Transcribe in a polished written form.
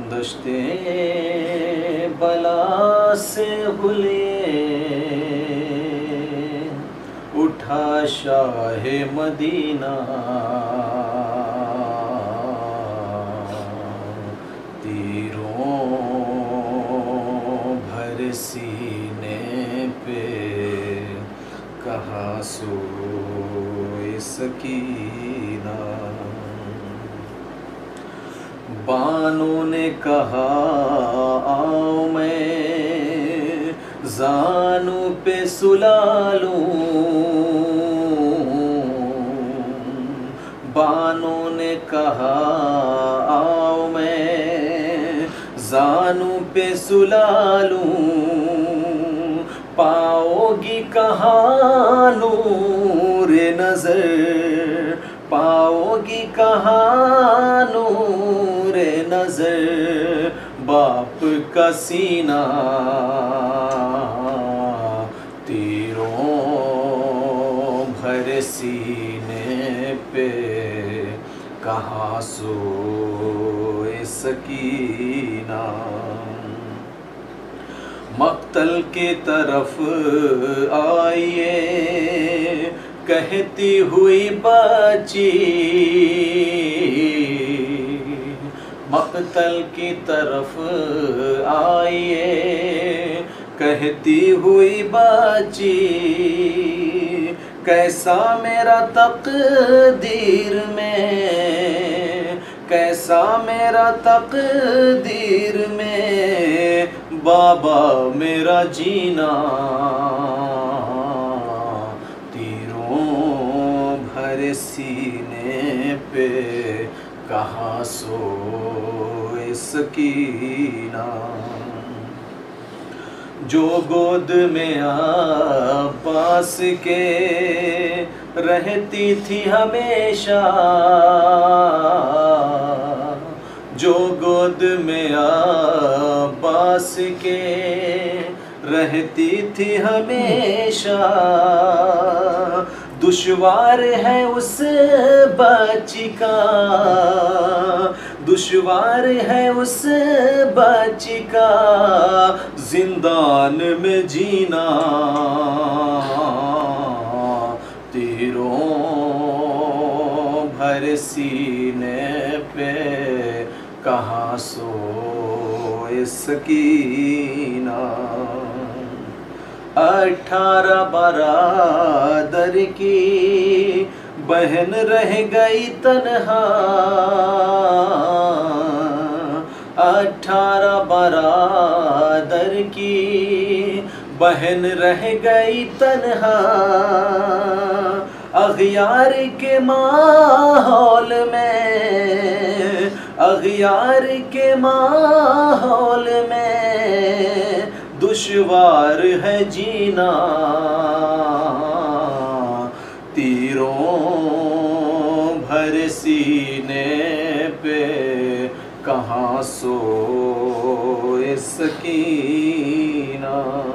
दश्ते बला से हुलिये उठा शाहे मदीना, तीरों भर सीने पे कहाँ सोए सकीना। बानों ने कहा आओ मैं जानू पे सुला लूं, बानों ने कहा आओ मैं जानू पे सुला लूं, पाओगी कहाँ नूर नज़र, पाओगी कहाँ नूर नज़र, बाप का सीना तीरों भर सीने पे कहाँ सोए सकीना। मक्तल के तरफ आइए कहती हुई बच्ची, मक्तल की तरफ आइए कहती हुई बच्ची, कैसा मेरा तकदीर में, कैसा मेरा तकदीर में बाबा मेरा जीना, तीरों भर सीने पे कहाँ सोए सकीना। जो गोद में अब्बास के रहती थी हमेशा, जो गोद में अब्बास के रहती थी हमेशा, दुश्वार है उस बच्ची का, दुश्वार है उस बच्ची का जिंदान में जीना, तीरों भर सीने पे कहाँ सोए सकीना। 18 बरादर की बहन रह गई तन्हा, 18 बरादर की बहन रह गई तन्हा, अग़ियार के माहौल में, अग़ियार के माहौल में दुश्वार है जीना, तीरों भर सीने पे कहाँ सोए सकीना।